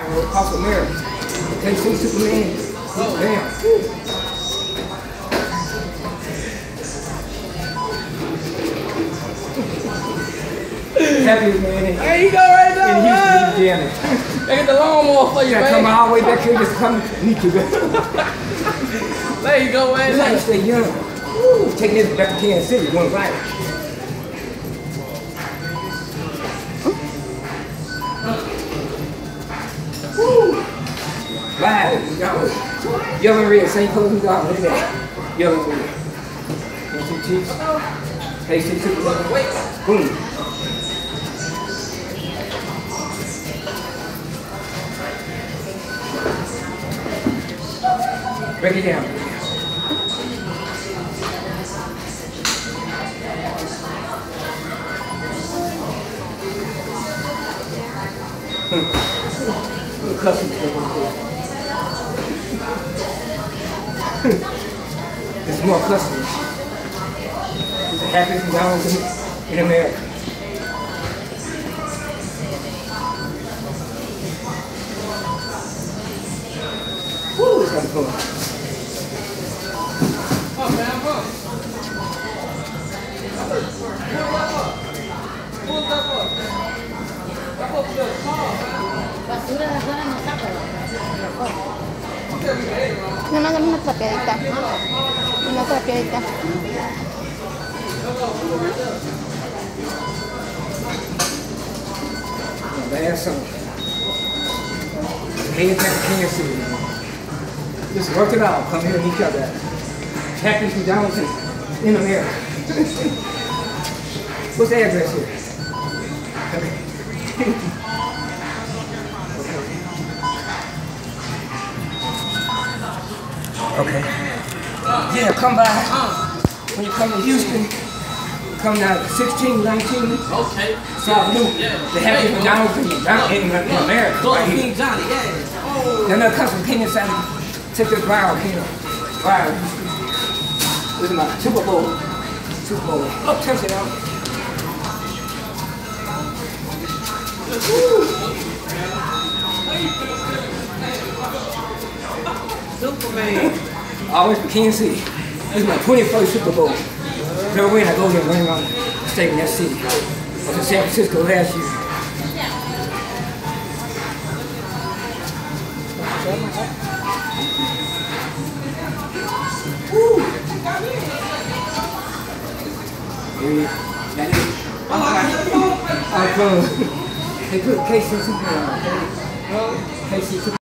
across America. KC Superman. Damn. Happiest man in There you go right now, Houston, Indiana. They get the lawnmower for you, Yeah, man. come all the way back here just come meet you. There you go, man. That's how you stay young. Woo, taking this back to Kansas City, one right. Woo! Wow, Yellow and red, same color we got. Look at that. Yellow and red. Want some cheese? Tasty too. Boom. Break it down. Customers. There's more customers. It's the happiest McDonald's in America. Woo, it's gonna fun. Basura de afuera no saco. Nada más dame una trapeadita. Una trapeadita. Last summer. Head back to Kansas City. Just work it out. Come here and meet each other. Happiest McDonald's in America. What's the address here? Okay. Yeah, come by. When you come to Houston, come down to 1619 South Loop. The happiest McDonald's in America. Right here. Johnny, yeah. Oh. Then they'll come from King inside and take this viral here. Viral. This is my Super Bowl. Super Bowl. Up, touch it out. Superman. Always from Kansas City. This is my 21st Super Bowl. Every win I go here and run around the state in that city. I was in San Francisco last year. Woo! That is. I'm from. They put KC Superman. KC Superman.